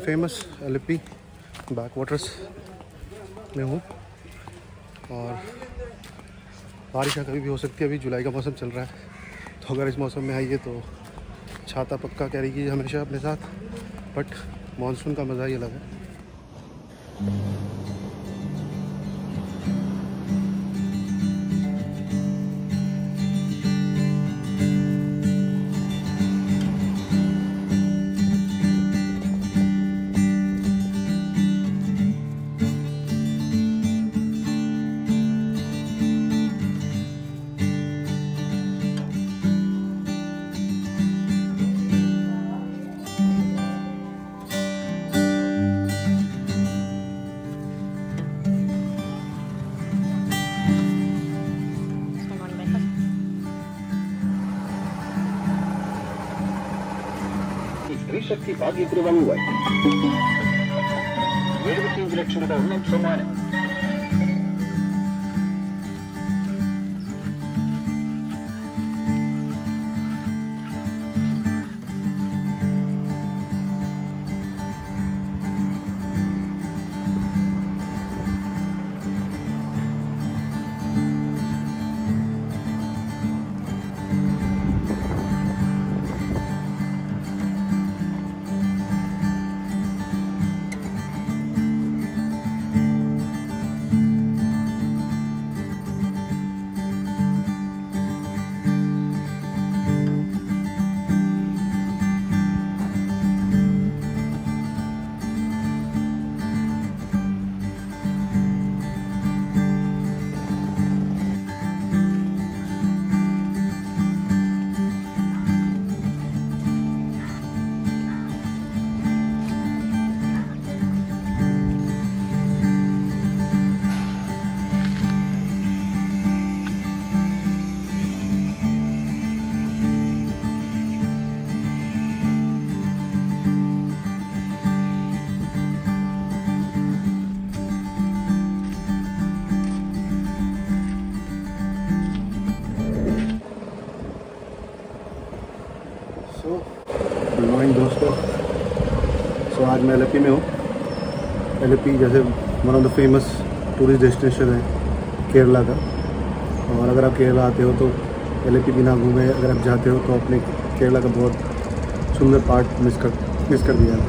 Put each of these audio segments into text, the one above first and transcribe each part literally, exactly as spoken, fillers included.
Famous Alleppey back waters में हूँ और बारिश कभी भी हो सकती है। अभी जुलाई का मौसम चल रहा है, तो अगर इस मौसम में आइए तो छाता पक्का कैरी कीजिए हमेशा अपने साथ। बट मानसून का मज़ा ही अलग है। ಶಕ್ತಿ ಭಾಗ್ಯಕೃತವಾಗುವ ಎಪ್ಪತ್ತೈದು ಲಕ್ಷದ ಉನ್ನತ ಸಮ್ಮಾನ गुड मॉर्निंग दोस्तों। सो आज मैं एलिपी में हूँ। एलिपी जैसे one of the famous tourist destination है केरला का, और अगर आप केरला आते हो तो एलिपी बिना घूमे अगर आप जाते हो तो अपने केरला का बहुत सुंदर पार्ट मिस कर मिस कर दिया।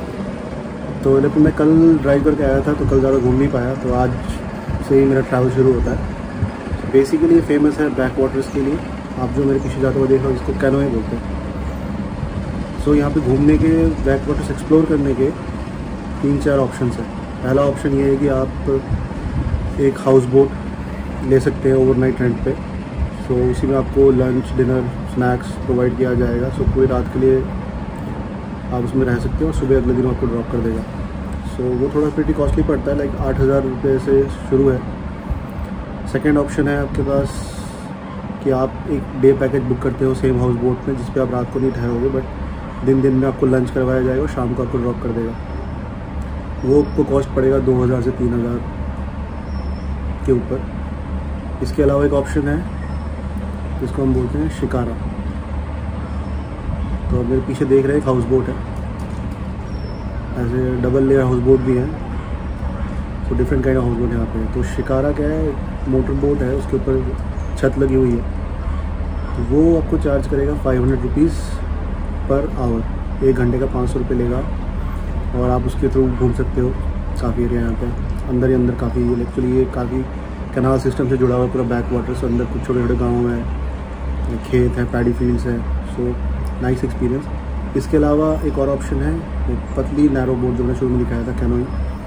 तो एलिपी में कल ड्राइव करके आया था तो कल ज़्यादा घूम नहीं पाया, तो आज से ही मेरा ट्रैवल शुरू होता है। बेसिकली ये फेमस है बैक वाटर्स के लिए। आप जो मेरे पीछे जाते हुए देख रहे हो इसको कैनोए बोलते हैं। सो so, यहाँ पे घूमने के बैक वाटर्स एक्सप्लोर करने के तीन चार ऑप्शंस हैं। पहला ऑप्शन ये है कि आप एक हाउस बोट ले सकते हैं ओवरनाइट रेंट पे। सो so, उसी में आपको लंच डिनर स्नैक्स प्रोवाइड किया जाएगा। सो so, पूरी रात के लिए आप उसमें रह सकते हो और सुबह अगले दिन आपको ड्रॉप कर देगा। सो so, वो थोड़ा प्रीटी कॉस्टली पड़ता है, लाइक आठ हज़ार रुपये से शुरू है। सेकेंड ऑप्शन है आपके पास कि आप एक डे पैकेज बुक करते हो सेम हाउस बोट में, जिस पे आप रात को नहीं ठहरोगे बट दिन दिन में आपको लंच करवाया जाएगा और शाम को आपको ड्रॉप कर देगा। वो आपको कॉस्ट पड़ेगा दो हज़ार से तीन हज़ार के ऊपर। इसके अलावा एक ऑप्शन है जिसको हम बोलते हैं शिकारा। तो आप मेरे पीछे देख रहे हैं एक हाउस बोट है, ऐसे डबल लेयर हाउस बोट भी है। तो different kind of house boat यहाँ पे है। तो शिकारा क्या है, मोटर बोट है, उसके ऊपर छत लगी हुई है। तो वो आपको चार्ज करेगा five hundred rupees per hour. एक घंटे का पाँच सौ रुपये लेगा और आप उसके थ्रू घूम सकते हो काफ़ी एरिया यहाँ पे। अंदर ही अंदर काफ़ी एक्चुअली ये काफ़ी कैनाल सिस्टम से जुड़ा हुआ है पूरा बैक वाटर से। अंदर कुछ छोटे छोटे गाँव हैं, खेत हैं, पैडी फील्ड्स हैं। So nice experience. इसके अलावा एक और ऑप्शन है पतली नैरो बोट जो मैंने शुरू में दिखाया था कैनोइंग।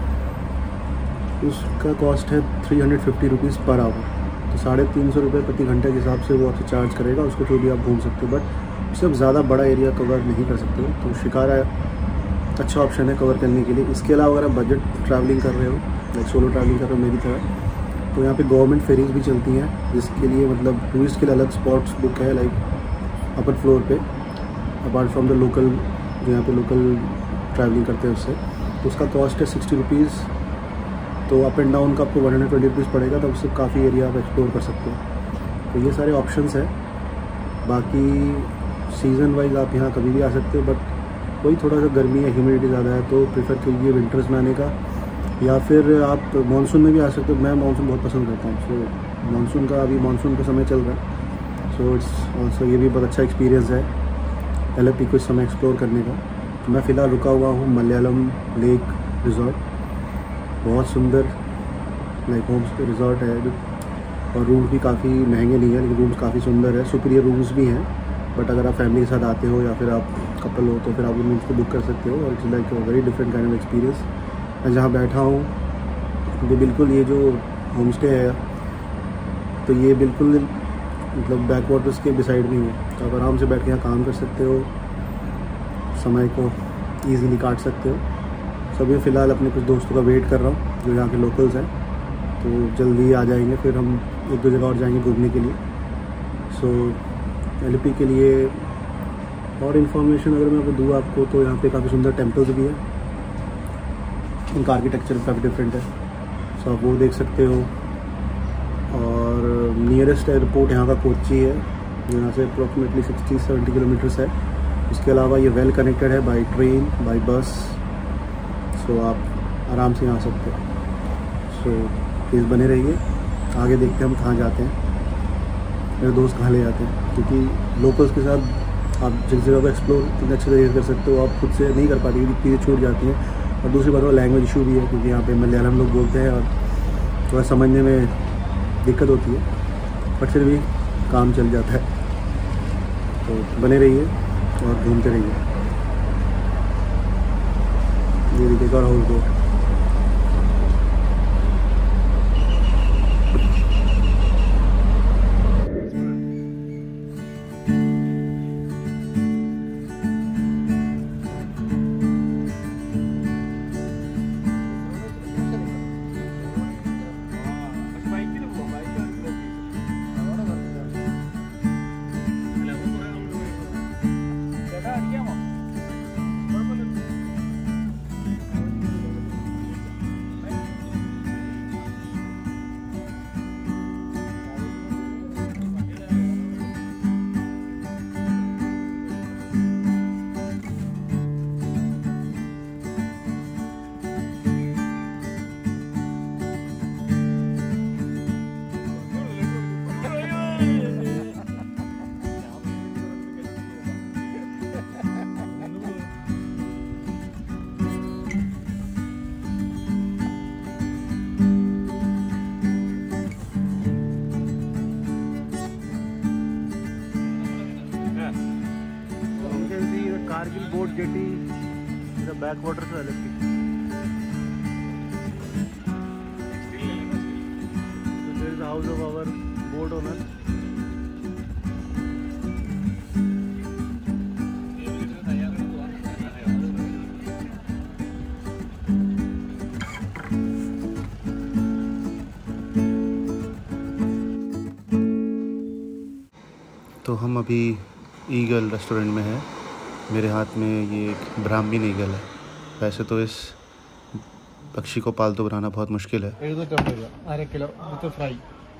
उसका कॉस्ट है three hundred fifty rupees per hour. तो साढ़े तीन सौ रुपये प्रति घंटे के हिसाब से वो आपसे चार्ज करेगा। उसके थ्रू भी आप घूम सकते हो, बट उससे आप ज़्यादा बड़ा एरिया कवर नहीं कर सकते हो। तो शिकारा अच्छा ऑप्शन है कवर करने के लिए। इसके अलावा अगर आप बजट ट्रैवलिंग कर रहे हो, लाइक सोलो ट्रैवलिंग कर रहे हो मेरी तरह, तो यहाँ पे गवर्नमेंट फेरीज भी चलती हैं, जिसके लिए मतलब टूरिस्ट के लिए अलग स्पॉट्स बुक है, लाइक अपर फ्लोर पे, अपार्ट फ्रॉम द लोकल जो यहाँ पे लोकल ट्रैवलिंग करते हैं उससे। तो उसका कॉस्ट है सिक्सटी रुपीज़। तो अप एंड डाउन का आपको वन हंड्रेड ट्वेंटी रुपीज़ पड़ेगा, तब उससे काफ़ी एरिया आप एक्सप्लोर कर सकते हो। तो ये सारे ऑप्शंस हैं। बाकी सीज़न वाइज आप यहाँ कभी भी आ सकते हो, बट वही थोड़ा सा गर्मी है, ह्यूमिडिटी ज़्यादा है, तो प्रेफर कीजिए विंटर्स में आने का, या फिर आप मानसून में भी आ सकते हो। मैं मानसून बहुत पसंद करता हूँ। सो मानसून का अभी मानसून का समय चल रहा है, सो इट्स ऑल्सो ये भी बहुत अच्छा एक्सपीरियंस है एलेप्पी को इस समय एक्सप्लोर करने का। तो मैं फ़िलहाल रुका हुआ हूँ मलयालम लेक रिज़ॉर्ट, बहुत सुंदर लाइक होम स्टे रिज़ॉर्ट है, और रूम्स भी काफ़ी महंगे नहीं है, लेकिन रूम्स काफ़ी सुंदर है, सुपीरियर रूम्स भी हैं। बट अगर आप फैमिली के साथ आते हो या फिर आप कपल हो तो फिर आप रूम्स को बुक कर सकते हो, और it's like a very different kind of experience. मैं जहाँ बैठा हूँ वो बिल्कुल ये जो होम स्टे है तो ये बिल्कुल मतलब बैक वाटर्स के बिसाइड नहीं है, तो आप आराम से बैठ के यहाँ काम कर सकते हो, समय को ईज़िली काट सकते हो। सो अभी फ़िलहाल अपने कुछ दोस्तों का वेट कर रहा हूँ जो यहाँ के लोकल्स हैं, तो जल्दी आ जाएंगे, फिर हम एक दो जगह और जाएंगे घूमने के लिए। सो एलेप्पी के लिए और इन्फॉर्मेशन अगर मैं दूँ आपको तो यहाँ पे काफ़ी सुंदर टेम्पल्स भी है, उनका आर्किटेक्चर काफ़ी डिफरेंट है, सो आप वो देख सकते हो। और नियरेस्ट एयरपोर्ट यहाँ का कोच्चि है, जो यहाँ से अप्रोक्सीमेटली सिक्सटी सेवेंटी किलोमीटर्स है। उसके अलावा ये वेल कनेक्टेड है by train, by bus, so आप आराम से आ सकते हो। सो प्लीज़ बने रहिए, आगे देखते हैं हम कहाँ जाते हैं, मेरे दोस्त कहाँ ले जाते हैं, क्योंकि लोकल्स के साथ आप जिस जगह को एक्सप्लोर कितने अच्छे तरीके से कर सकते हो आप खुद से नहीं कर पाते, क्योंकि चीज़ें छूट जाती हैं। और दूसरी बात वो लैंग्वेज इशू भी है, क्योंकि यहाँ पे मलयालम लोग बोलते हैं और थोड़ा समझने में दिक्कत होती है, बट फिर भी काम चल जाता है। तो बने रहिए और घूमते रहिए। ये देखिए एक और house boat. Kargil boat jetty is the backwaters of Aleppi. So there is the house of our boat owner. तो हम अभी ईगल रेस्टोरेंट में हैं। मेरे हाथ में ये एक ब्राह्मीन ईगल है। वैसे तो इस पक्षी को पालतू बनाना बहुत मुश्किल है। अरे kilo with fry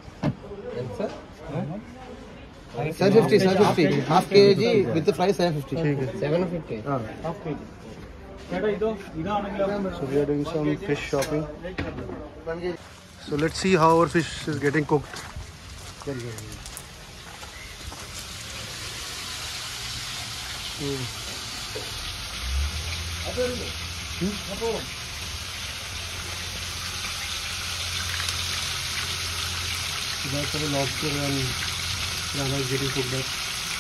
seven fifty seven fifty half K G with fry seven fifty ठीक है, seven fifty half K G ചേട്ടാ ഇതോ ഇതാണെങ്കിലോ So we are doing some fish shopping. So let's see how our fish is getting cooked. Hmm. That's the lobster and rama is getting cooked up.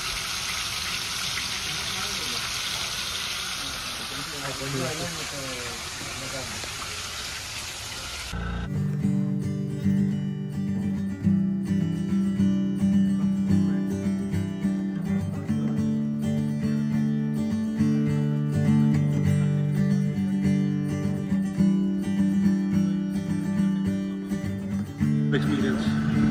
Experience.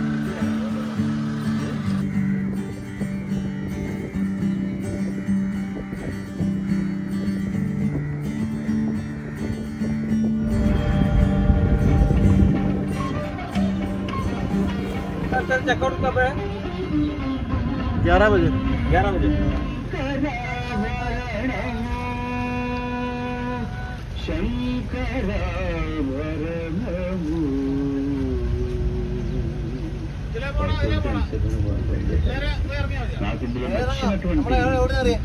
Sir checkout कब है? ग्यारह बजे ग्यारह बजे। നമ്മളെ എവിടെ അറിയാം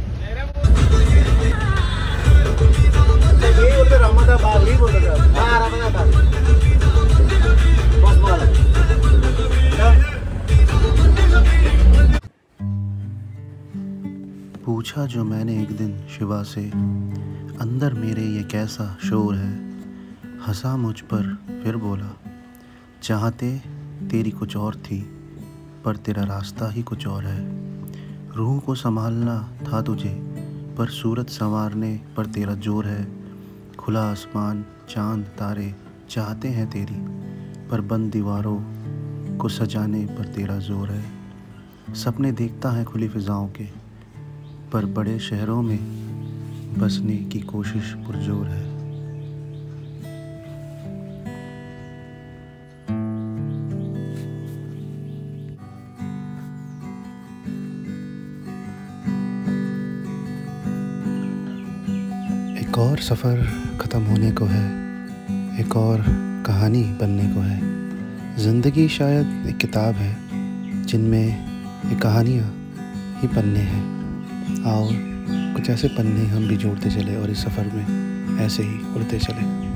पूछा जो मैंने एक दिन शिवा से, अंदर मेरे ये कैसा शोर है। हंसा मुझ पर फिर बोला, चाहते तेरी कुछ और थी पर तेरा रास्ता ही कुछ और है। रूह को संभालना था तुझे पर सूरत संवारने पर तेरा जोर है। खुला आसमान चांद तारे चाहते हैं तेरी पर बंद दीवारों को सजाने पर तेरा जोर है। सपने देखता है खुली फिजाओं के पर बड़े शहरों में बसने की कोशिश पुरजोर है। एक और सफ़र ख़त्म होने को है, एक और कहानी बनने को है। ज़िंदगी शायद एक किताब है जिनमें ये कहानियाँ ही पन्ने हैं। आओ कुछ ऐसे पन्ने हम भी जोड़ते चले और इस सफ़र में ऐसे ही उड़ते चले।